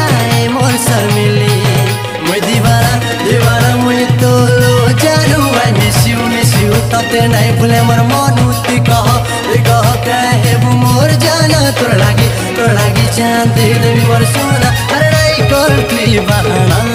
आए मोर शर्मिली मुई दीवाना मुई तो लो जानू आई मिस यू तते नहीं भूले मोर मन उती कह कहे मोर जाना तोर लागी चांद दे देवी मोर सोना अरे नहीं करती बहाना